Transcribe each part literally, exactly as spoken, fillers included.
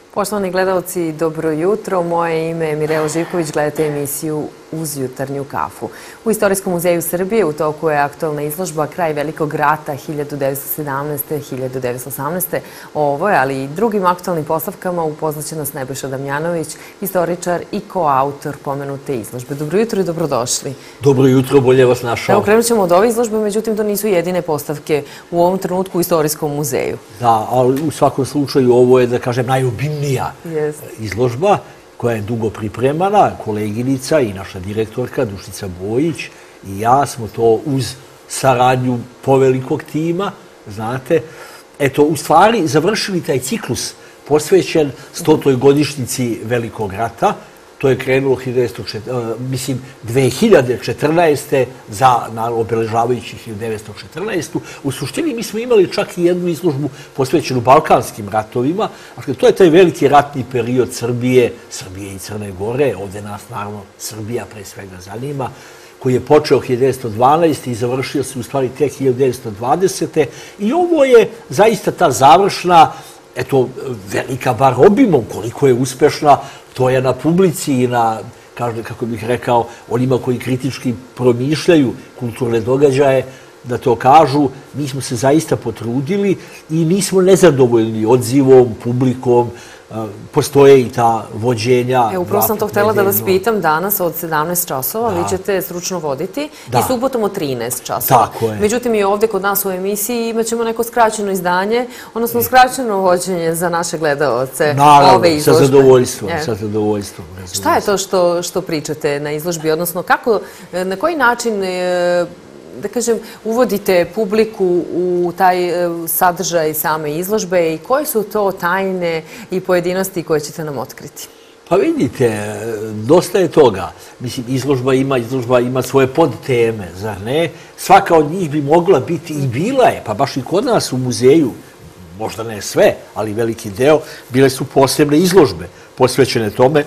Poštovani gledalci, dobro jutro. Moje ime je Mirela Živković, gledate emisiju Uz jutarnju kafu. U Istorijskom muzeju Srbije u toku je aktualna izložba Kraj velikog rata hiljadu devetsto sedamnaeste do hiljadu devetsto osamnaeste. Ovo je, ali i drugim aktualnim postavkama upoznaće nas Nebojša Damjanović, istoričar i koautor pomenute izložbe. Dobro jutro i dobrodošli. Dobro jutro, bolje vas našao. Evo, krenut ćemo od ove izložbe, međutim to nisu jedine postavke u ovom trenutku u Istorijskom muzeju. Da, ali u svakom slučaju ovo je, da kažem, najobimnija izložba koja je dugo pripremana. Koleginica i naša direktorka Dušica Bojić i ja smo to uz saradnju povelikog tima, znate, eto, u stvari završili taj ciklus posvećen stotoj godišnjici Velikog rata. To je krenulo dve hiljade četrnaeste. za obeležavajući hiljadu devetsto četrnaestu. U suštini mi smo imali čak i jednu izložbu posvećenu Balkanskim ratovima. To je taj veliki ratni period Srbije, Srbije i Crne Gore. Ovde nas, naravno, Srbija pre svega zanima, koji je počeo hiljadu devetsto dvanaeste. i završio se u stvari tek hiljadu devetsto dvadesete. I ovo je zaista ta završna, eto, velika bar obimom, koliko je uspešna, to je na publici i na, kako bih rekao, onima koji kritički promišljaju kulturne događaje, da to kažu. Mi smo se zaista potrudili i nismo nezadovoljni odzivom, publikom. Postoje i ta vođenja. E, upravo sam to htjela da vas pitam danas od sedamnaest časova. Vi ćete stručno voditi i subotom od trinaest časova. Tako je. Međutim, i ovdje kod nas u emisiji imat ćemo neko skraćeno izdanje, odnosno skraćeno vođenje za naše gledaoce ove izložbe. Naravno, sa zadovoljstvom. Sa zadovoljstvom. Šta je to što pričate na izložbi? Odnosno, kako, na koji način, da kažem, uvodite publiku u taj sadržaj same izložbe i koje su to tajne i pojedinosti koje ćete nam otkriti? Pa vidite, dosta je toga. Mislim, izložba ima, izložba ima svoje podteme, zar ne? Svaka od njih bi mogla biti i bila je, pa baš i kod nas u muzeju, možda ne sve, ali veliki deo, bile su posebne izložbe posvećene tome.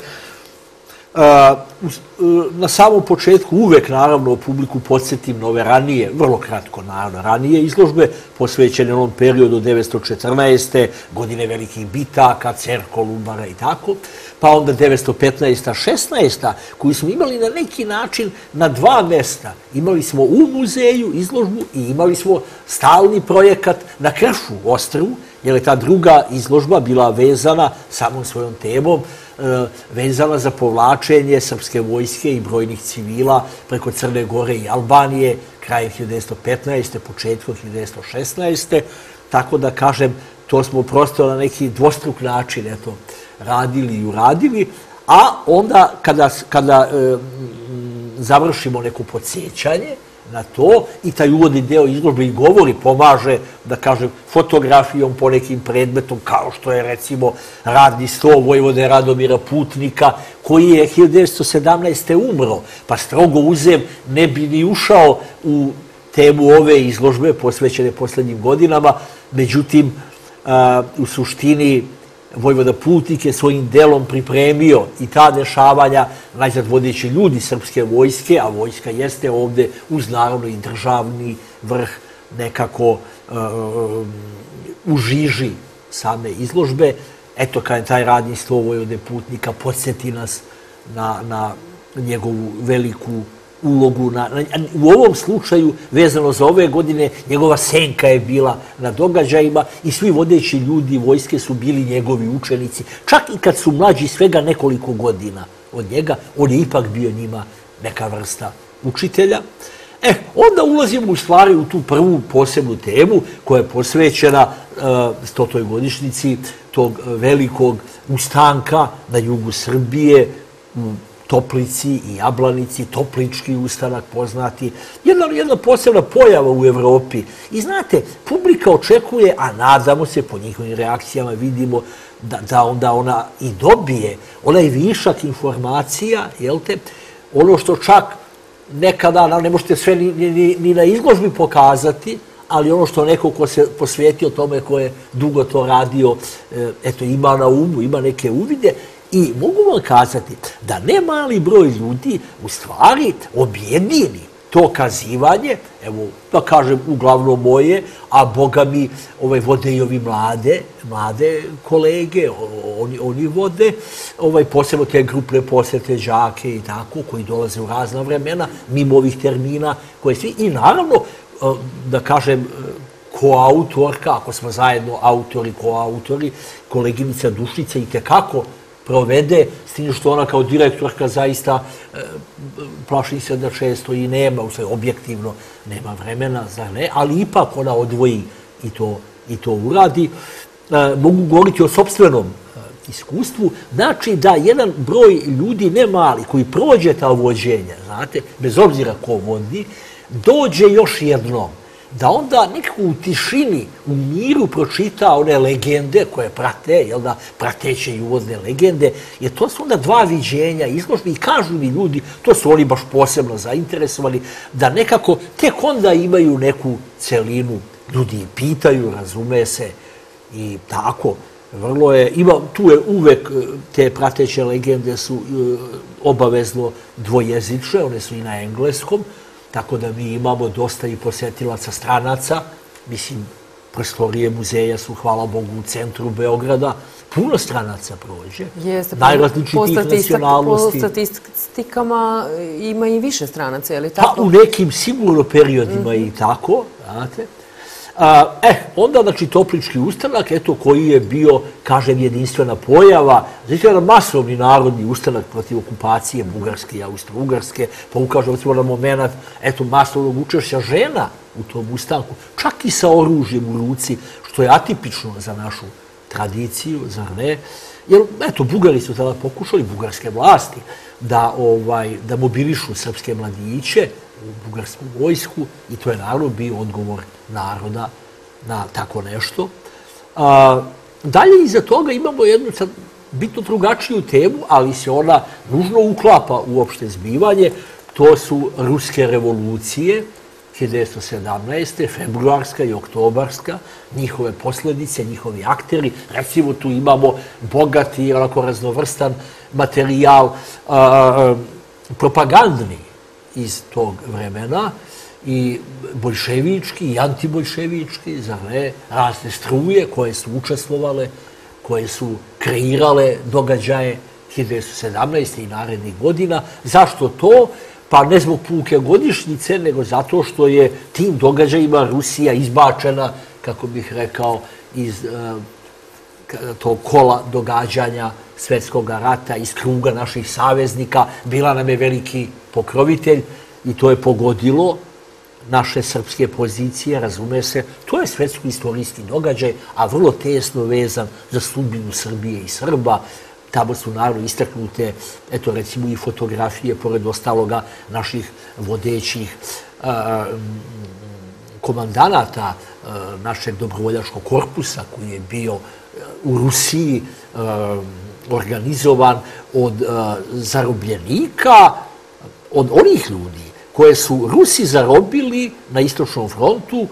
Na samom početku uvek, naravno, publiku podsjetim na ove ranije, vrlo kratko, naravno, ranije izložbe posvećene onom periodu devetsto četrnaeste. godine velikih bitaka, Cer Kolubara i tako, pa onda devetsto petnaesta šesnaesta. koju smo imali na neki način na dva mesta. Imali smo u muzeju izložbu i imali smo stalni projekat na Kršu ostrvu, jer je ta druga izložba bila vezana samom svojom temom, vezana za povlačenje srpske vojske i brojnih civila preko Crne Gore i Albanije krajem hiljadu devetsto petnaeste. početkom hiljadu devetsto šesnaeste. Tako da, kažem, to smo prosto na neki dvostruk način radili i uradili, a onda kada završimo neko podsjećanje na to i taj uvodni deo izložbe i govori, pomaže, da kažem, fotografijom po nekim predmetom, kao što je, recimo, radni sto vojvode Radomira Putnika, koji je hiljadu devetsto sedamnaeste. umro, pa strogo uzem ne bi ni ušao u temu ove izložbe posvećene poslednjim godinama. Međutim, u suštini, vojvoda Putnik je svojim delom pripremio i ta dešavanja, najzad vodeći ljudi srpske vojske, a vojska jeste ovde uz naravno i državni vrh nekako u žiži same izložbe. Eto, kada je taj radni sto vojvode Putnika podsjeti nas na njegovu veliku ulogu. U ovom slučaju, vezano za ove godine, njegova senka je bila na događajima i svi vodeći ljudi vojske su bili njegovi učenici. Čak i kad su mlađi svega nekoliko godina od njega, on je ipak bio njima neka vrsta učitelja. E, onda ulazimo u stvari u tu prvu posebnu temu koja je posvećena stotoj godišnjici tog velikog ustanka na jugu Srbije, u Toplici i Jablanici, Toplički ustanak poznati, jedna posebna pojava u Evropi. I znate, publika očekuje, a nadamo se, po njihovim reakcijama vidimo da onda ona i dobije onaj višak informacija, jel te, ono što čak nekada, ne možete sve ni na izložbi pokazati, ali ono što neko ko se posvetio tome, ko je dugo to radio, eto, ima na umu, ima neke uvide. I mogu vam kazati da ne mali broj ljudi u stvari objedini to kazivanje, evo, da kažem, uglavnom moje, a boga mi ovaj, vode i ovi mlade, mlade kolege, oni, oni vode, ovaj, posebno te grupne posete, đake i tako, koji dolaze u razna vremena, mimo ovih termina koje svi, i naravno, da kažem, koautorka, ako smo zajedno autori, koautori, koleginica Dušica i tekako provede, s tim što ona kao direktorka zaista plaši se da često i nema, u sve objektivno nema vremena, zar ne, ali ipak ona odvoji i to, i to uradi. Mogu govoriti o sopstvenom iskustvu, znači da jedan broj ljudi, ne mali, koji prođe ta vođenja, znate, bez obzira ko vodi, dođe još jednom, da onda nekako u tišini, u miru pročita one legende koje prate, jel da, prateće i uvodne legende, jer to su onda dva viđenja izložbe i kažu mi ljudi, to su oni baš posebno zainteresovani, da nekako tek onda imaju neku celinu, ljudi pitaju, razume se i tako. Vrlo je, ima, tu je uvek, te prateće legende su obavezno dvojezične, one su i na engleskom, tako da mi imamo dosta i posetilaca stranaca. Mislim, prostorije muzeja su, hvala Bogu, u centru Beograda. Puno stranaca prođe. Jeste, najrazličitijih nacionalnosti. Po statistikama ima i više stranaca, je li tako? Pa u nekim sigurno periodima i tako, znate. Eh, onda, znači, Toplički ustanak, eto, koji je bio, kažem, jedinstvena pojava, znači, jedan masovni narodni ustanak protiv okupacije Bugarske i Austro-Ugarske, pa ukažemo recimo na moment, eto, masovnog učešća žena u tom ustanku, čak i sa oružjem u ruci, što je atipično za našu tradiciju, zar ne? Jer, eto, Bugari su tada pokušali, bugarske vlasti, da, ovaj, da mobilišu srpske mladiće u bugarsku vojsku i to je naravno bio odgovor naroda na tako nešto. A, dalje iza toga imamo jednu sad bitno drugačiju temu, ali se ona nužno uklapa u opšte zbivanje. To su ruske revolucije, hiljadu devetsto sedamnaeste. februarska i oktobarska, njihove posledice, njihovi akteri. Recimo tu imamo bogati i onako raznovrstan materijal a, propagandni iz tog vremena, i bolševički i antibolševički, zar ne, razne struje koje su učestvovale, koje su kreirale događaje hiljadu devetsto sedamnaeste. i narednih godina. Zašto to? Pa ne zbog puke godišnjice, nego zato što je tim događajima Rusija izbačena, kako bih rekao, iz tog kola događanja Svetskog rata, iz kruga naših saveznika. Bila nam je veliki pokrovitelj i to je pogodilo naše srpske pozicije, razume se. To je svetsko-istorijski događaj, a vrlo tesno vezan za sudbinu Srbije i Srba. Tamo su naravno istaknute, eto recimo i fotografije, pored ostaloga, naših vodećih a, komandanata a, našeg dobrovoljačkog korpusa koji je bio u Rusiji a, organizovan od a, zarobljenika, od onih ljudi koje su Rusi zarobili na istočnom frontu,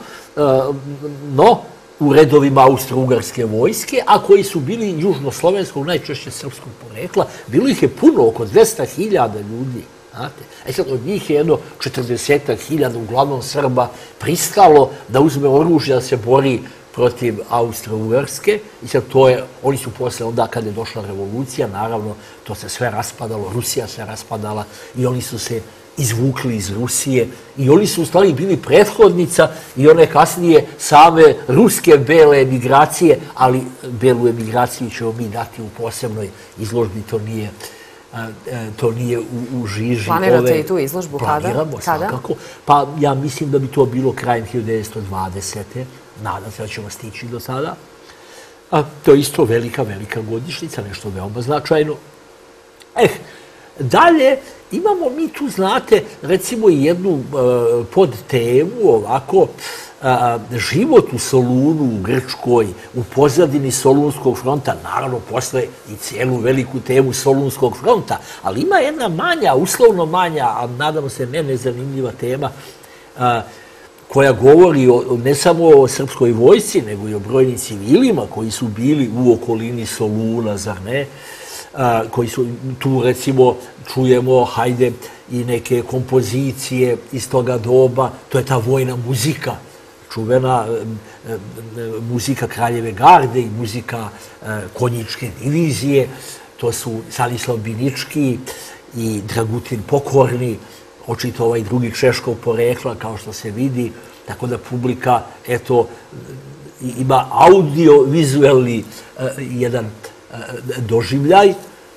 no u redovima Austro-Ugarske vojske, a koji su bili južnoslovenskog, najčešće srpskog porekla. Bilo ih je puno, oko dvesta hiljada ljudi. E sad, od njih je jedno četrdeset hiljada, uglavnom Srba, pristalo da uzme oružje, da se bori protiv Austro-Ugarske. I sad to je, oni su posle, onda kad je došla revolucija, naravno, to se sve raspadalo, Rusija se raspadala i oni su se izvukli iz Rusije i oni su u stvari bili prethodnica i one kasnije same ruske bele emigracije, ali belu emigraciju ćemo mi dati u posebnoj izložbi, to nije, to nije u, u žiži. Planirate ove, i tu izložbu? Planiramo, kada? svakako. Pa ja mislim da bi to bilo krajem hiljadu devetsto dvadesete. Nadam se da ćemo stići do sada. A to je isto velika, velika godišnjica, nešto veoma značajno. Eh, dalje, imamo mi tu, znate, recimo i jednu uh, podtemu, ovako, uh, život u Solunu, u Grčkoj, u pozadini Solunskog fronta, naravno posle i cijelu veliku temu Solunskog fronta, ali ima jedna manja, uslovno manja, a nadamo se ne nezanimljiva tema, uh, koja govori o, ne samo o srpskoj vojsci, nego i o brojnim civilima koji su bili u okolini Soluna, zar ne? koji su tu, recimo, čujemo, hajde, i neke kompozicije iz toga doba, to je ta vojna muzika, čuvena muzika Kraljeve garde i muzika konjičke divizije, to su Stanislav Binički i Dragutin Pokorni, očito ovaj drugi Češkov porekla, kao što se vidi, tako da publika, eto, ima audio-vizualni jedan doživljaj.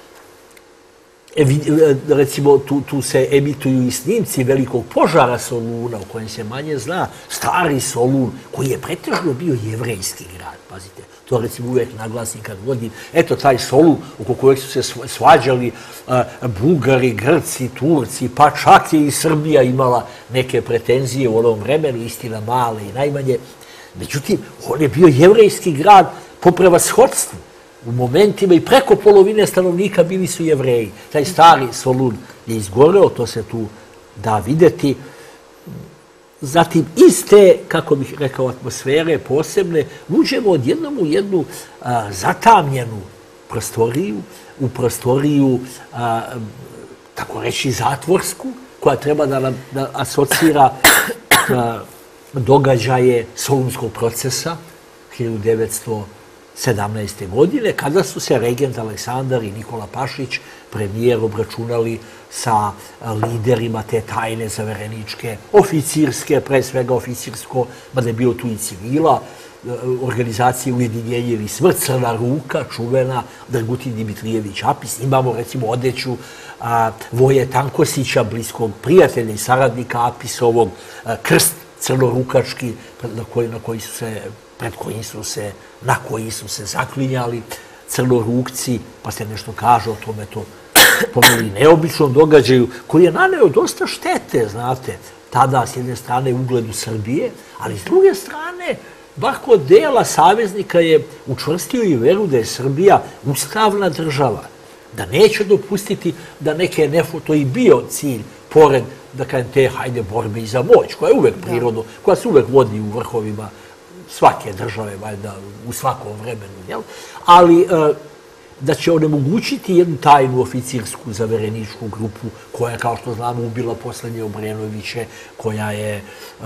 Recimo, tu se emituju i snimci velikog požara Soluna, o kojem se manje zna, stari Solun, koji je pretežno bio jevrejski grad, pazite. To recimo uvijek naglasim kad vodim. Eto, taj Solun, oko kojeg su se svađali Bugari, Grci, Turci, pa čak je i Srbija imala neke pretenzije u onom vremenu, istina male i najmanje. Međutim, on je bio jevrejski grad po prevashodstvu. U momentima i preko polovine stanovnika bili su Jevreji. Taj stari Solun je izgoreo, to se tu da videti. Zatim, iz te, kako bih rekao, atmosfere posebne, uđemo odjednom u jednu zatamljenu prostoriju, u prostoriju, tako reći, zatvorsku, koja treba da nam asocira događaje Solunskog procesa hiljadu devetsto sedamnaeste. godine, kada su se regent Aleksandar i Nikola Pašić, premijer, obračunali sa liderima te tajne zavereničke, oficirske, pre svega oficirsko, mada je bilo tu i civila, organizacije Ujedinjenje ili smrt, Crna ruka, čuvena, Dragutin Dimitrijević Apis. Imamo, recimo, odeću Voje Tankosića, bliskog prijatelja i saradnika Apisovog, krst crnorukački, na koji su se pred kojim su se, na koji su se zaklinjali crnorukci, pa se nešto kaže o tome, to pomeli neobičnom događaju, koji je naneo dosta štete, znate, tada s jedne strane ugledu Srbije, ali s druge strane, bar kod dela saveznika je učvrstio i veru da je Srbija ustavna država, da neće dopustiti da neke nefo, to i bio cilj, pored, da kažem, te, hajde, borbe i za moć, koja je uvek prirodno, koja se uvek vodi u vrhovima svake države, valjda, u svakom vremenu, jel? Ali da će onemogućiti jednu tajnu oficirsku zavereničku grupu koja, kao što znamo, ubila poslednje Obrenoviće, koja je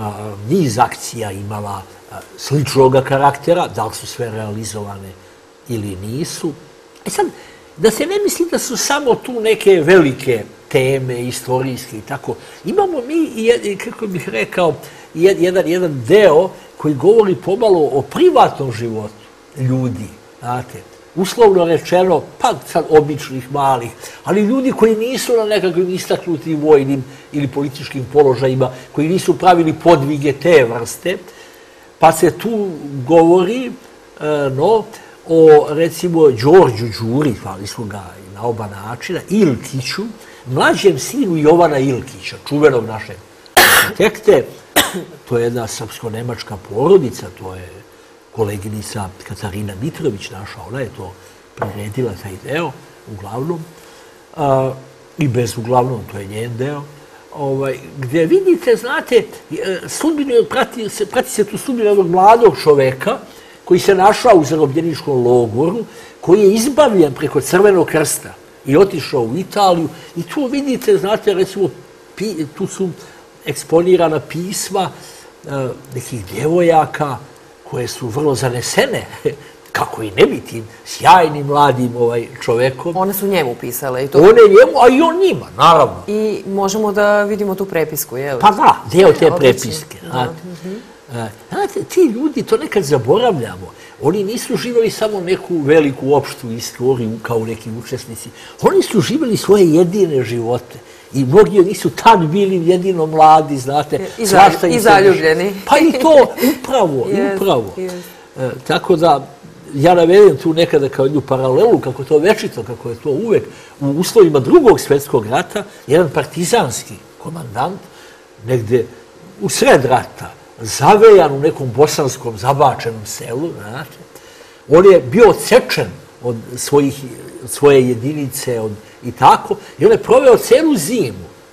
niz akcija imala sličnog karaktera, da li su sve realizovane ili nisu. E sad, da se ne misli da su samo tu neke velike teme, istorijske i tako. Imamo mi, kako bih rekao, jedan deo koji govori pomalo o privatnom životu ljudi, znate, uslovno rečeno, pa sad običnih, malih, ali ljudi koji nisu na nekakvim istaknutim vojnim ili političkim položajima, koji nisu pravili podvige te vrste, pa se tu govori, no, o, recimo, Đorđu Đuri, hvali su ga i na oba načina, Ilkiću, mlađem sinu Jovana Ilkića, čuvenog našeg arhitekte. To je jedna srpsko-nemačka porodica, to je koleginica Katarina Mitrović naša, ona je to priredila, taj deo, uglavnom, i bez uglavnom, to je njen deo, gdje vidite, znate, prati se tu sudbinu jednog mladog čoveka koji se našao u zarobljeničkom logoru, koji je izbavljen preko Crvenog krsta i otišao u Italiju i tu vidite, znate, recimo, tu su eksponirana pisma nekih djevojaka koje su vrlo zanesene, kako i ne bi tim sjajnim mladim čovekom. One su njemu pisale i to? One njemu, a i on njima, naravno. I možemo da vidimo tu prepisku, je? Pa da, deo te prepiske. Znate, ti ljudi, to nekad zaboravljamo, oni nisu živjeli samo neku veliku opštu istoriju kao neki učesnici. Oni su živjeli svoje jedine živote. I mnogi od njih su tad bili jedino mladi, znate. I zaljubljeni. Pa i to, upravo, upravo. Tako da, ja navedem tu nekada kao jednu paralelu, kako to večito, kako je to uvek, u uslovima drugog svjetskog rata, jedan partizanski komandant, negde u sred rata, zavejan u nekom bosanskom zabačenom selu, znate, on je bio odsečen od svoje jedinice i tako, i on je proveo celu zimu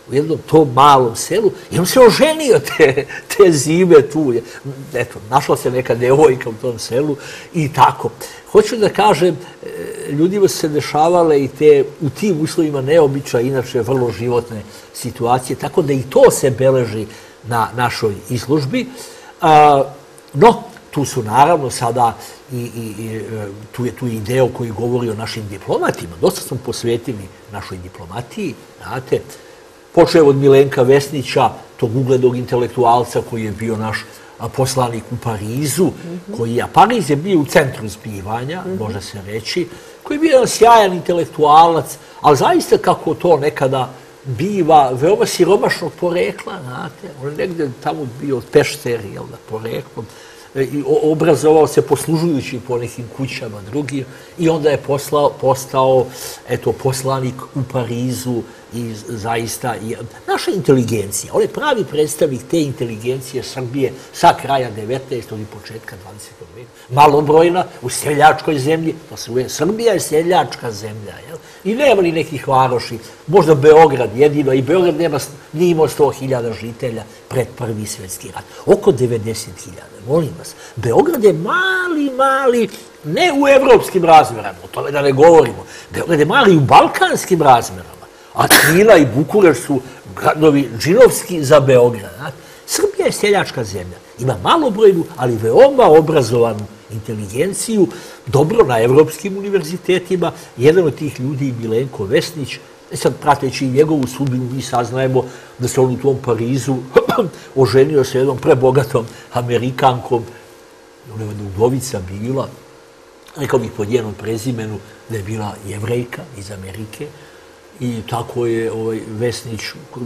u jednom tom malom selu i on se oženio te, te zime tu. Eto, našla se neka devojka u tom selu i tako. Hoću da kažem, ljudima su se dešavale i te u tim uslovima neobičaj, inače vrlo životne situacije, tako da i to se beleži na našoj izložbi. A, no, tu su naravno sada i, i, i tu je tu i deo koji govori o našim diplomatima. Dosta smo posvetili našoj diplomatiji, znate, počeo od Milenka Vesnića, tog uglednog intelektualca koji je bio naš poslanik u Parizu, koji, a Pariz je bio u centru zbivanja, može se reći, koji je bio jedan sjajan intelektualac, ali zaista kako to nekada biva, veoma siromašnog porekla, znate, on je negdje tamo bio od Pešteri, jel da, poreklom, i obrazovao se poslužujući po nekim kućama drugim i onda je poslao, postao eto, poslanik u Parizu i zaista i naša inteligencija, on je pravi predstavnik te inteligencije Srbije sa kraja devetnaestog i početka dvadesetog veka. Malobrojna, u seljačkoj zemlji, to se uvijek, Srbija je seljačka zemlja, jel? I nema ni nekih varoši, možda Beograd jedino, i Beograd nema, nije imao sto hiljada žitelja pred Prvi svjetski rat. Oko devedeset hiljada, molim vas. Beograd je mali, mali, ne u evropskim razmerama, o tome da ne govorimo. Beograd je mali u balkanskim razmerama. A Knina i Bukureš su gradovi džinovski za Beograd. Srbija je seljačka zemlja. Ima malobrojnu, ali veoma obrazovanu inteligenciju, dobro na evropskim univerzitetima. Jedan od tih ljudi je Milenko Vesnić. E sad, prateći njegovu sudbinu, mi saznajemo da se on u tom Parizu oženio sa jednom prebogatom Amerikankom. Ona je udovica bila, rekao bih pod njenom prezimenu, da je bila Jevrejka iz Amerike. I tako je ovaj Vesnić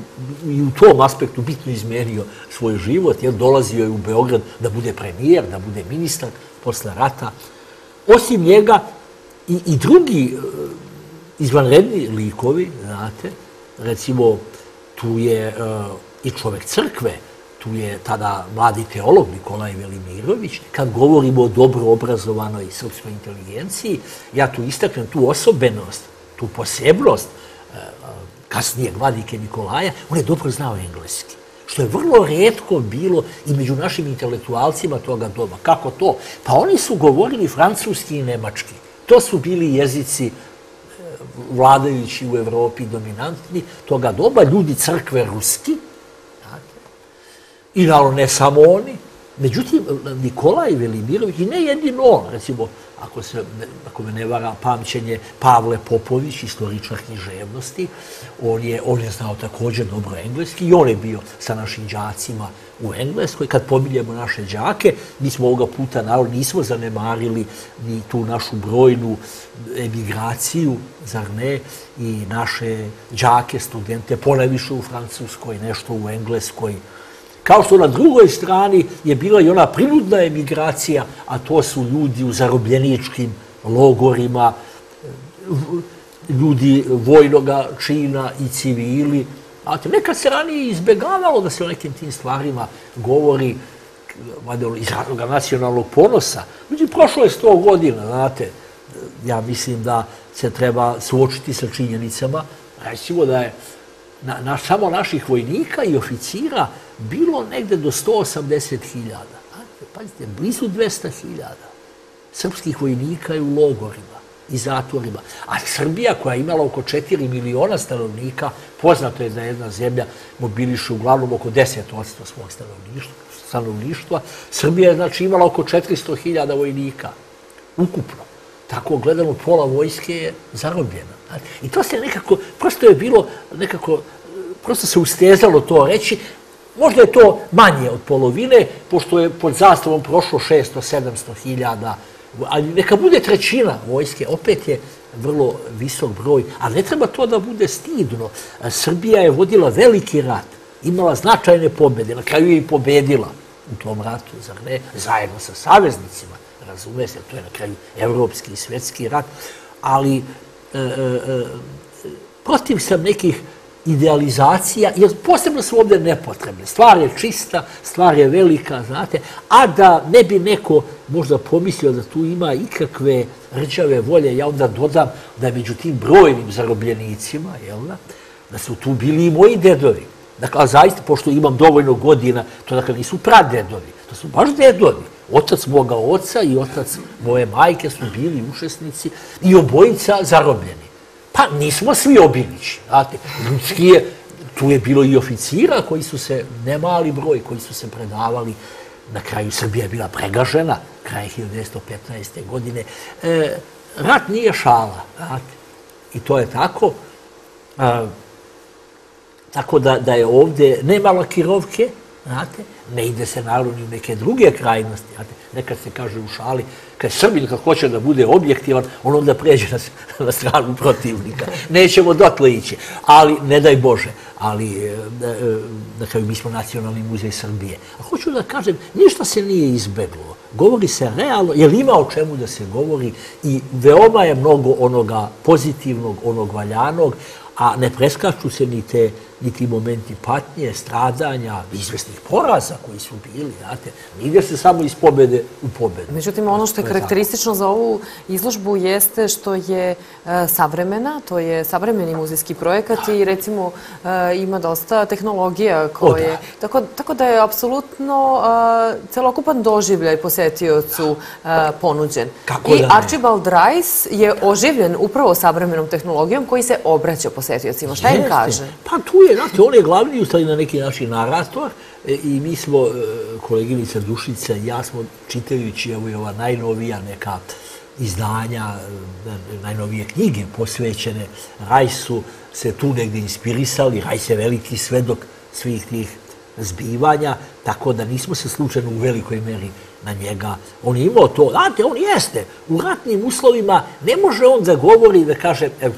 i u tom aspektu bitno izmenio svoj život, jer dolazio je u Beograd da bude premijer, da bude ministar posle rata. Osim njega i, i drugi izvanredni likovi, znate, recimo tu je uh, i čovek crkve, tu je tada mladi teolog Nikolaj Velimirović. Kad govorimo o dobro obrazovanoj srpskoj inteligenciji, ja tu istaknem tu osobenost, tu posebnost kasnije vladike Nikolaja, on je dobro znao engleski, što je vrlo retko bilo i među našim intelektualcima toga doba. Kako to? Pa oni su govorili francuski i nemački. To su bili jezici vladajući u Evropi, dominantni toga doba, ljudi crkve ruski, i naravno ne samo oni. Međutim, Nikolaj Velimirović, i ne jedino on, recimo, ako, se, ako me ne vara pamćenje, Pavle Popović, istoričar književnosti, on je, on je znao također dobro engleski i on je bio sa našim đacima u Engleskoj. Kad pominjemo naše đake, mi smo ovoga puta, naravno, nismo zanemarili ni tu našu brojnu emigraciju, zar ne, i naše đake, studente, ponajviše u Francuskoj, nešto u Engleskoj. Kao što na drugoj strani je bila i ona prinudna emigracija, a to su ljudi u zarobljeničkim logorima, ljudi vojnoga čina i civili. A nekad se ranije izbjegavalo da se o nekim tim stvarima govori iz razloga nacionalnog ponosa. Međutim, prošlo je sto godina, znate, ja mislim da se treba suočiti sa činjenicama. Recimo da je na, na, samo naših vojnika i oficira bilo negde do sto osamdeset hiljada. Pazite, blizu dvesta hiljada srpskih vojnika je u logorima i zatvorima. A Srbija, koja je imala oko četiri miliona stanovnika, poznato je da jedna zemlja mobiliše uglavnom oko deset posto svog stanovništva. Srbija je znači imala oko četiristo hiljada vojnika ukupno. Tako gledano, pola vojske je zarobljena. I to se nekako, prosto je bilo nekako, prosto se ustezalo to reći. Možda je to manje od polovine, pošto je pod zastavom prošlo šesto sedamsto hiljada, ali neka bude trećina vojske, opet je vrlo visok broj, a ne treba to da bude stidno. Srbija je vodila veliki rat, imala značajne pobjede, na kraju je i pobjedila u tom ratu, zar ne, zajedno sa saveznicima, razume se, to je na kraju evropski i svjetski rat, ali e, e, protiv sam nekih idealizacija, jer posebno su ovdje nepotrebne. Stvar je čista, stvar je velika, znate, a da ne bi neko možda pomislio da tu ima ikakve rđave volje, ja onda dodam da je među tim brojnim zarobljenicima, jel da, da su tu bili i moji dedovi. Dakle, a zaista, pošto imam dovoljno godina, to dakle nisu pradedovi, to su baš dedovi. Otac moga oca i otac moje majke su bili učesnici i obojica zarobljeni. Pa nismo svi obilići, znate, ljudski je, tu je bilo i oficira koji su se, ne mali broj, koji su se predavali. Na kraju Srbija je bila pregažena, kraj hiljadu devetsto petnaeste. godine. E, rat nije šala, znate, i to je tako. A, tako da, da je ovdje, nema lakirovke, znate, ne ide se naravno ni u neke druge krajnosti. Znate, nekad se kaže u šali, kad Srbin kad hoće da bude objektivan, on onda pređe na, na stranu protivnika. Nećemo dotle ići, ali ne daj Bože. Ali, na kraju, mi smo Nacionalni muzej Srbije. A hoću da kažem, ništa se nije izbeglo. Govori se realno, jer ima o čemu da se govori i veoma je mnogo onoga pozitivnog, onog valjanog, a ne preskaču se ni te ni ti momenti patnje, stradanja, izvesnih poraza koji su bili, znate, ne ide se samo iz pobjede u pobjedu. Međutim, ono što je karakteristično za ovu izložbu jeste što je savremena, to je savremeni muzejski projekat i recimo ima dosta tehnologija koje... Tako da je apsolutno celokupan doživljaj posetiocu ponuđen. I Archibald Rice je oživljen upravo savremenom tehnologijom koji se obraća posetiocima. Šta im kaže? Pa tu je, znate, on je glavni ustali na neki način narator i mi smo, koleginica Dušica i ja smo čitajući evo i ova najnovija neka izdanja, najnovije knjige posvećene Rajsu, se tu negdje inspirisali. Rajs je veliki svedok svih tih zbivanja, tako da nismo se slučajno u velikoj meri na njega. On je imao to, znate, on jeste, u ratnim uslovima ne može on da govori, da kaže, evo,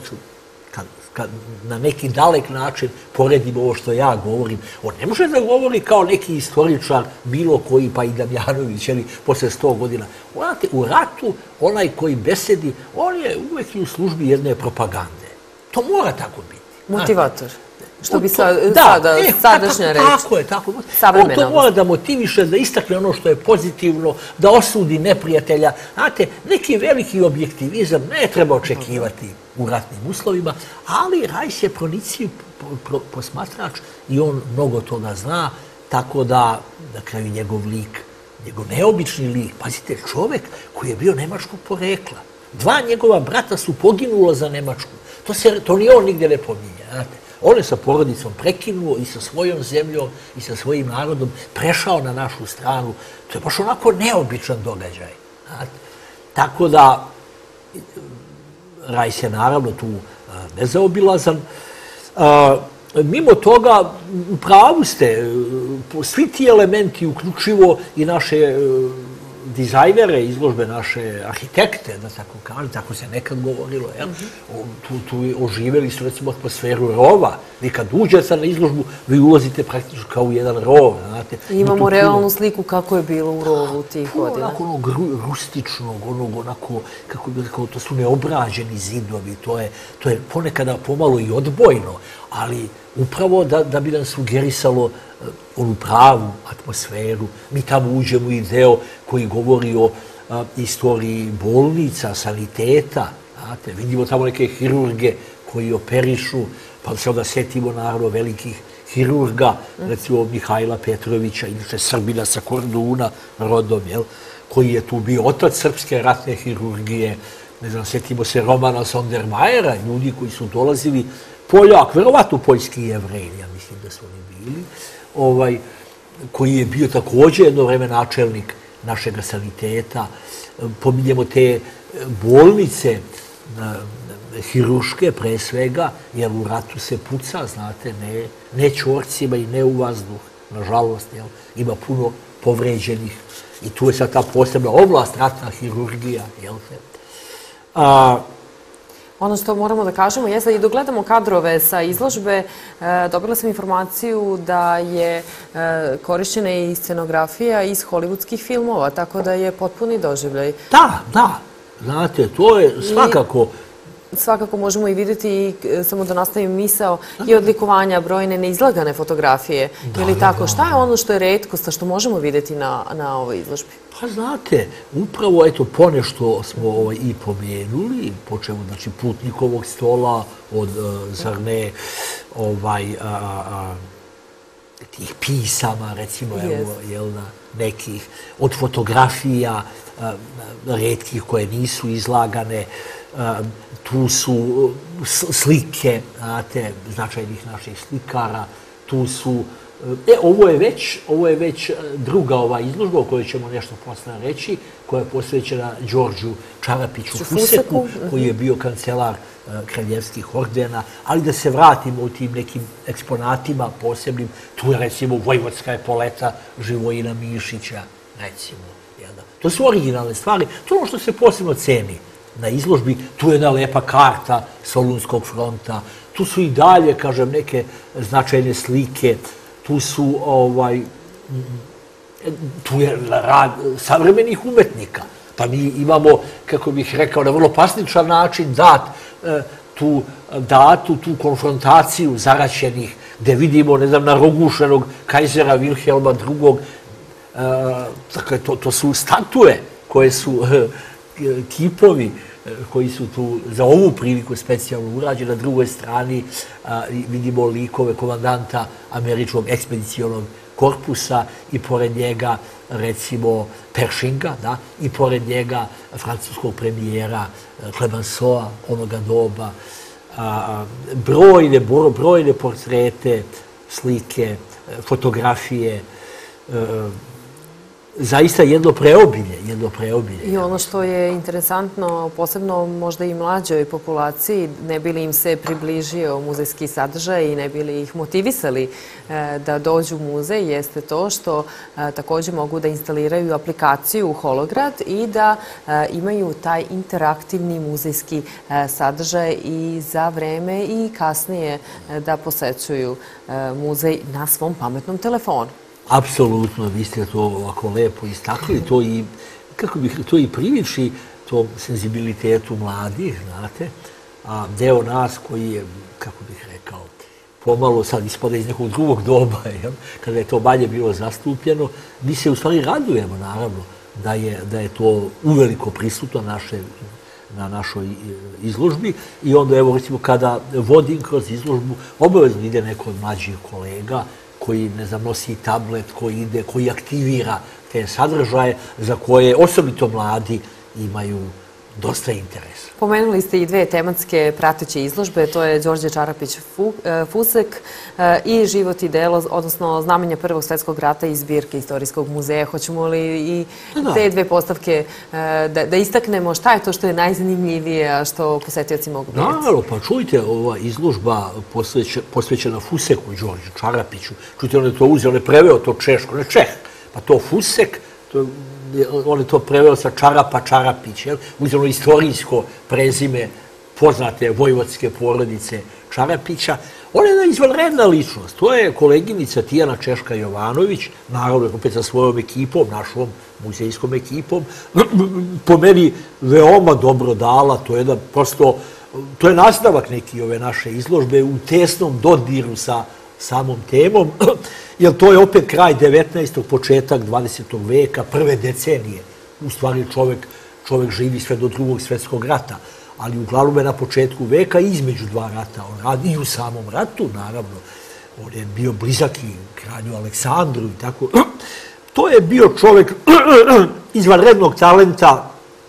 kad na neki dalek način poredim ovo što ja govorim, on ne može da govori kao neki istoričar, bilo koji, pa i Damjanović, ali posle sto godina. Znate, u ratu, onaj koji besedi, on je uvek u službi jedne propagande. To mora tako biti. Motivator. Što bi sadašnja reč. Tako je, tako. On to mora da motiviše, da istakne ono što je pozitivno, da osudi neprijatelja. Znate, neki veliki objektivizam ne treba očekivati u ratnim uslovima, ali Rajs je proniciji posmatrač i on mnogo toga zna, tako da, na kraju, njegov lik, njegov neobični lik, pazite, čovek koji je bio nemačkog porekla. Dva njegova brata su poginula za Nemačku. To ni on nigde ne pominje, znate. On je sa porodicom prekinuo i sa svojom zemljom i sa svojim narodom prešao na našu stranu. To je baš onako neobičan događaj. Tako da, Rajs je naravno tu nezaobilazan. Mimo toga, u pravu ste, svi ti elementi, uključivo i naše dizajnere, izložbe, naše arhitekte, da tako kažem, tako se nekad govorilo, tu oživjeli su recimo atmosferu rova. Vi kad uđete na izložbu, vi ulazite praktično kao u jedan rov. Imamo realnu sliku kako je bilo u rovu tih godina. Onako onog rustičnog, onog onako, kako bi rekao, to su neobrađeni zidovi, to je ponekada pomalo i odbojno, ali upravo da bi nam sugerisalo onu pravu atmosferu. Mi tamo uđemo u deo koji govori o istoriji bolnica, saniteta. Vidimo tamo neke hirurge koji operišu, pa se onda setimo naravno velikih hirurga, recimo Mihajla Petrovića, inače Srbina sa Korduna rodom, koji je tu bio otac srpske ratne hirurgije. Ne znam, setimo se Romana Sondermajera, ljudi koji su dolazili, Poljak, verovatno poljski Jevreji, ja mislim da su oni bili, koji je bio također jedno vreme načelnik našeg saniteta. Pominjemo te bolnice hiruške pre svega, jer u ratu se puca, znate, ne čorcima i ne u vazduh, nažalost, ima puno povređenih i tu je sad ta posebna oblast, ratna hirurgija, jel te? Ono što moramo da kažemo je da i dok gledamo kadrove sa izložbe, dobila sam informaciju da je korišćena i scenografija iz hollywoodskih filmova, tako da je potpuni doživljaj. Da, da. Znate, to je svakako svakako možemo i vidjeti, samo da nastavim misao, i odlikovanja, brojne neizlagane fotografije. Ili tako, šta je ono što je retkost, a što možemo vidjeti na ovoj izložbi? Pa znate, upravo eto ponešto smo i pomenuli, počeo znači Putnikovog stola, od, zar ne, tih pisama, recimo, nekih, od fotografija, retkih koje nisu izlagane, tu su slike, znate, značajnih naših slikara, tu su... E, ovo je već, ovo je već druga ova izložba o kojoj ćemo nešto posle reći, koja je posvećena Đorđu Čarapiću Fuseku, koji je bio kancelar kraljevskih ordena, ali da se vratimo u tim nekim eksponatima posebnim, tu je recimo Vojvodska epoleta Živojina Mišića, recimo. To su originalne stvari, to je ono što se posebno ceni na izložbi, tu je jedna lepa karta Solunskog fronta, tu su i dalje, kažem, neke značajne slike, tu su, ovaj, tu je rad savremenih umetnika. Pa mi imamo, kako bih rekao, na vrlo plastičan način dat tu datu, tu konfrontaciju zaraćenih, gde vidimo, ne znam, narogušenog kajzera Vilhelma drugog. Dakle, to su statue koje su kipovi koji su tu za ovu priliku specijalno urađeni. Na drugoj strani vidimo likove komandanta američkog ekspedicionog korpusa i pored njega, recimo, Pershinga, i pored njega francuskog premijera Clemenceau onoga doba. Brojne, brojne portrete, slike, fotografije, zaista jedno preobilje, jedno preobilje. I ono što je interesantno, posebno možda i mlađoj populaciji, ne bi li im se približio muzejski sadržaj i ne bi li ih motivisali da dođu u muzej, jeste to što također mogu da instaliraju aplikaciju Holograd i da imaju taj interaktivni muzejski sadržaj i za vreme i kasnije da posećuju muzej na svom pametnom telefonu. Apsolutno, vi ste to ovako lepo istakli, to i, kako bih, to i priliči tom senzibilitetu mladih, znate, a deo nas koji je, kako bih rekao, pomalo sad ispada iz nekog drugog doba, kada je to manje bilo zastupljeno, mi se u stvari radujemo, naravno, da je to uveliko prisutno na našoj izložbi i onda, evo, recimo, kada vodim kroz izložbu, obavezno ide neko od mlađih kolega koji, ne znam, nosi tablet, koji ide, koji aktivira te sadržaje za koje osobito mladi imaju dosta interesa. Pomenuli ste i dve tematske prateće izložbe, to je Đorđe Čarapić Fusek i Život i delo, odnosno Znamenja Prvog svjetskog rata iz zbirke Istorijskog muzeja. Hoćemo li i te dve postavke da istaknemo šta je to što je najzanimljivije, a što posetioci mogu vidjeti? Naravno, pa čujte, ova izložba posvećena Fuseku, Đorđu Čarapiću, čujte, on je to uzeo, on je preveo to češko, ne Čeh, pa to Fusek, on je to preveo sa Čarapa Čarapić, uzelo istorijsko prezime poznate vojvodske porodice Čarapića. On je jedna izvanredna ličnost. To je koleginica Tijana Češka Jovanović, naravno opet sa svojom ekipom, našom muzejskom ekipom, po meni veoma dobro dala, to je prosto, to je nastavak neki ove naše izložbe u tesnom dodiru sa samom temom, jer to je opet kraj devetnaestog. početak dvadesetog veka, prve decenije. U stvari čovek živi sve do drugog svjetskog rata, ali uglavnom je na početku veka između dva rata. On radi i u samom ratu, naravno. On je bio blizak i kralju Aleksandru i tako. To je bio čovek izvanrednog talenta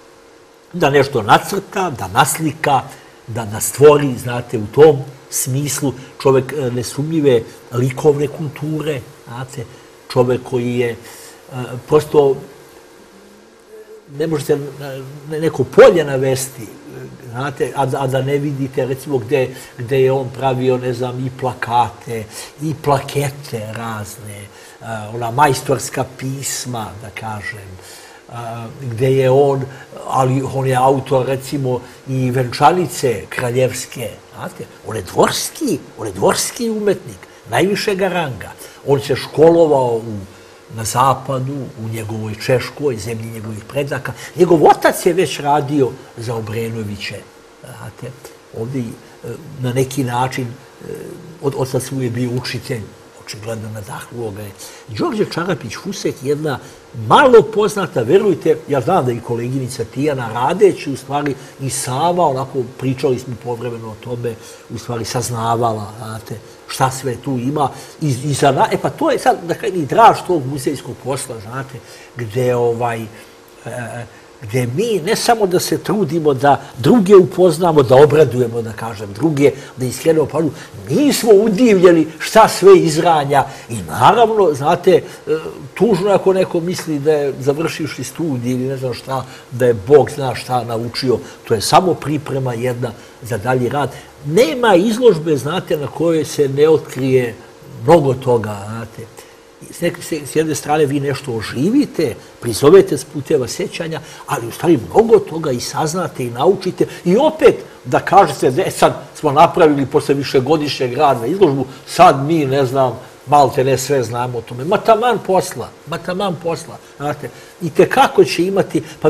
da nešto nacrta, da naslika, da nastvori, znate, u tom smislu, čovek nesumnjive likovne kulture, znate, čovek koji je prosto, ne možete neko polje navesti, znate, a da ne vidite, recimo, gde je on pravio, ne znam, i plakate, i plakete razne, ona majstorska pisma, da kažem, gde je on, ali on je autor, recimo, i venčanice kraljevske, znate, on je dvorski, on je dvorski umetnik, najvišega ranga. On se školovao na zapadu, u njegovoj Češkoj, zemlji njegovih predaka. Njegov otac je već radio za Obrenoviće Znate, ovdje na neki način otac mu je bio učitelj, očigledno nadahnuo ga je. Đorđe Čarapić-Fusek je jedna malo poznata, verujte, ja znam da i koleginica Tijana radeći, u stvari i sama, onako pričali smo povremeno o tome, u stvari saznavala, znate, šta sve tu ima. I, i za, e pa to je sad, da kažem, i draž tog muzejskog posla, znate, gde ovaj... E, gdje mi ne samo da se trudimo da druge upoznamo, da obradujemo, da kažem, druge, da iskrenemo pažnju, mi smo udivljeni šta sve izranja i naravno, znate, tužno ako neko misli da je završivši studij ili ne znam šta, da je Bog zna šta naučio, to je samo priprema jedna za dalji rad. Nema izložbe, znate, na kojoj se ne otkrije mnogo toga, znate. S jedne strane vi nešto oživite, prizovete s puteva sećanja, ali u stvari mnogo toga i saznate i naučite i opet da kažete da sad smo napravili posle višegodišnjeg rada na izložbu, sad mi, ne znam, malte ne sve znamo o tome. Ma taman posla, ma taman posla, znate. I tekako će imati, pa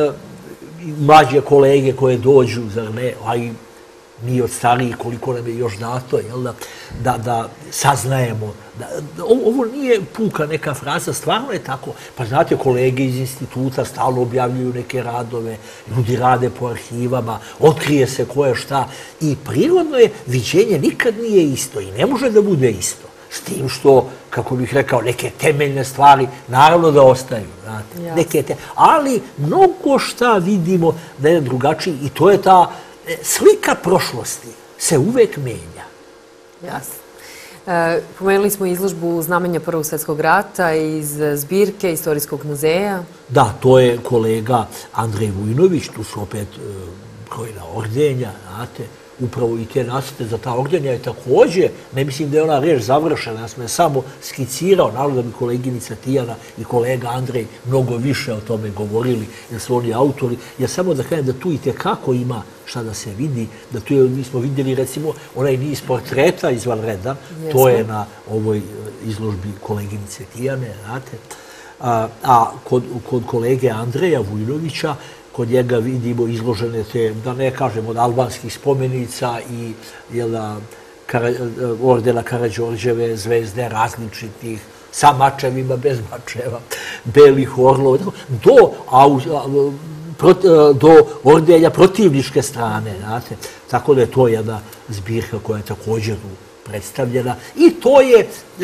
mlađe kolege koje dođu, zar ne, a i mi od starijih koliko nam je još dato, jel da, da, da saznajemo. Da, da, ovo nije puka neka fraza, stvarno je tako. Pa znate, kolege iz instituta stalno objavljuju neke radove, ljudi rade po arhivama, otkrije se ko je šta. I prirodno je, viđenje nikad nije isto i ne može da bude isto. S tim što, kako bih rekao, neke temeljne stvari naravno da ostaju. Znate, neke te, ali mnogo šta vidimo da je drugačiji i to je ta slika prošlosti se uvek menja. Jasno. E, pomenuli smo izložbu znamenja Prvog svjetskog rata iz zbirke Istorijskog muzeja. Da, to je kolega Andrej Vujnović, tu su opet e, brojna ordenja, znate, upravo i te nasete za ta ordenja je također, ne mislim da je ona reč završena, ja sam je samo skicirao, naravno da bi koleginica Tijana i kolega Andrej mnogo više o tome govorili, jer su oni autori, jer samo da kažem da tu i tekako ima šta da se vidi, da tu je, mi smo vidjeli recimo onaj niz portreta izvanredan, to je na ovoj izložbi koleginice Tijane, znate, a, a kod, kod kolege Andreja Vujnovića, kod njega vidimo izložene te, da ne kažem, od albanskih spomenica i jela, Kara, ordena Karađorđeve zvezde različitih, sa mačevima, bez mačeva, belih orlova, do, au, prot, do ordenja protivničke strane, znate. Tako da je to jedna zbirka koja je također predstavljena. I to je,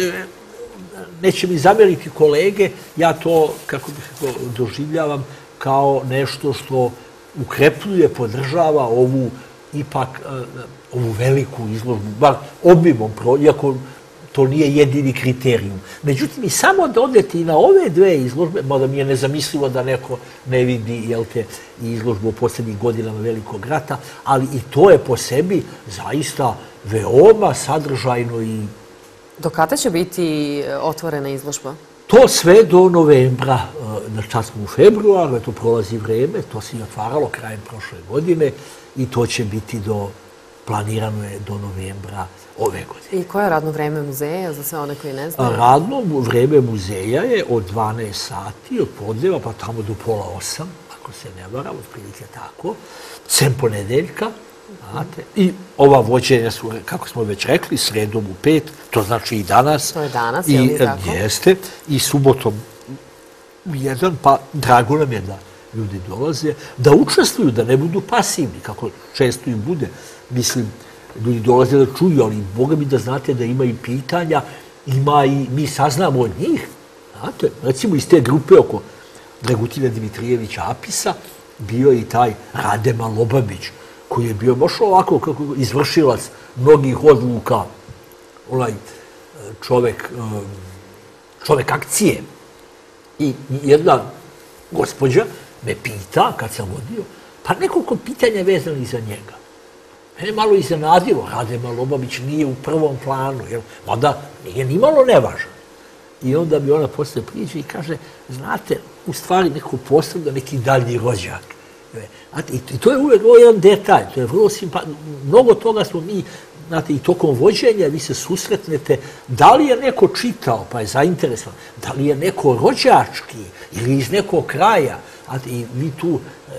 neće mi zamjeriti kolege, ja to, kako bih doživljavam, kao nešto što ukrepljuje, podržava ovu ipak, ovu veliku izložbu, bar obimom, iako to nije jedini kriterijum. Međutim, i samo da odete i na ove dve izložbe, mada mi je nezamislivo da neko ne vidi, jel te, izložbu o posljednjih godinama Velikog rata, ali i to je po sebi zaista veoma sadržajno i... Do kada će biti otvorena izložba? To sve do novembra, na čas smo u februaru, to prolazi vreme, to se i otvaralo krajem prošle godine i to će biti do, planirano je do novembra ove godine. I koje je radno vreme muzeja za sve one koji ne znaju? Radno vreme muzeja je od dvanaest sati, od podneva pa tamo do pola osam, ako se ne varam, otprilike tako, sem ponedeljka. Znate, i ova vođenja su, kako smo već rekli, sredom u pet, to znači i danas. To je danas, je li tako? Jeste, i subotom u jedan, pa drago nam je da ljudi dolaze, da učestvuju, da ne budu pasivni, kako često im bude. Mislim, ljudi dolaze da čuju, ali Boga mi da znate da ima i pitanja, ima i mi saznamo od njih. Znate, recimo iz te grupe oko Dragutina Dimitrijevića Apisa bio i taj Radema Lobabić, koji je bio baš ovako kako izvršilac mnogih odluka, onaj čovek, čovek akcije. I jedna gospođa me pita, kad sam vodio, pa nekoliko pitanja vezani za njega. Mene malo iznenadilo, Radema Lobabić nije u prvom planu, jer mada nije ni malo nevažan. I onda mi ona posle priđe i kaže, znate, u stvari neko postavlja neki daljnji rođak. I to je uvek jedan detalj, to je vrlo simpatično. Mnogo toga smo mi, znate, i tokom vođenja vi se susretnete, da li je neko čitao, pa je zainteresovan, da li je neko rođački ili iz nekog kraja. I vi tu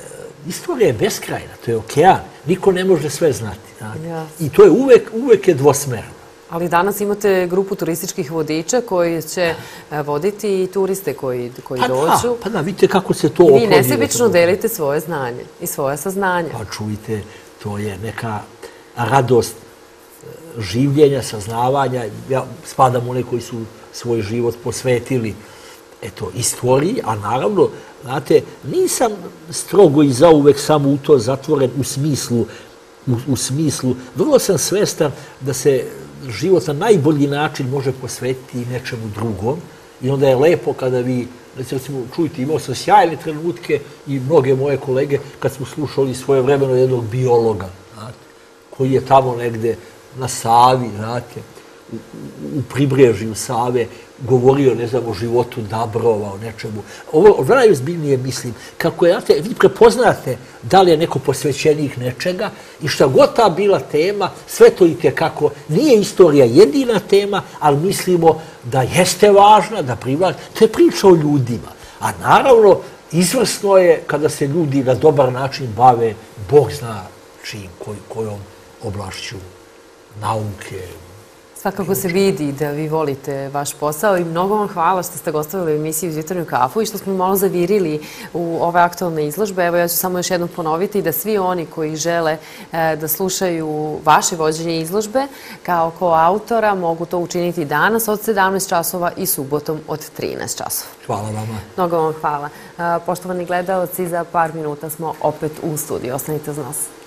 istorija je beskrajna, to je okean. Niko ne može sve znati. Jasno. I to je uvek, uvek je dvosmerno. Ali danas imate grupu turističkih vodiča koji će voditi i turiste koji, koji Pa dođu. da, pa da, vidite kako se to I vi oplodi. nesebično delite svoje znanje i svoje saznanja. Pa čujte, to je neka radost življenja, saznavanja. Ja spadam u one koji su svoj život posvetili eto, istoriji, a naravno, znate, nisam strogo i zauvek samo u to zatvoren u smislu, u, u smislu, vrlo sam svestan da se život na najbolji način može posvetiti i nečemu drugom i onda je lepo kada vi, recimo, čujte, imao sam sjajne trenutke i mnoge moje kolege kad smo slušali svojevremeno jednog biologa, znate, koji je tamo negde na Savi, znate, u, u pribrežju Save, govorio, ne znam, o životu dabrova, o nečemu. Ovo najozbiljnije mislim, kako je, znate, vi prepoznate da li je neko posvećenik nečega i šta god ta bila tema, sve to i tekako, nije istorija jedina tema, ali mislimo da jeste važna, da privlači. To je priča o ljudima. A naravno, izvrsno je kada se ljudi na dobar način bave, Bog zna čim, koj, kojom oblašću nauke. Svakako se vidi da vi volite vaš posao i mnogo vam hvala što ste gostovali u emisiji Uz jutarnju kafu i što smo malo zavirili u ove aktualne izložbe. Evo ja ću samo još jednom ponoviti da svi oni koji žele da slušaju vaše vođenje izložbe kao koautora mogu to učiniti danas od sedamnaest časova i subotom od trinaest časova. Hvala vama. Mnogo vam hvala. Poštovani gledalci, za par minuta smo opet u studiju. Ostanite uz nas.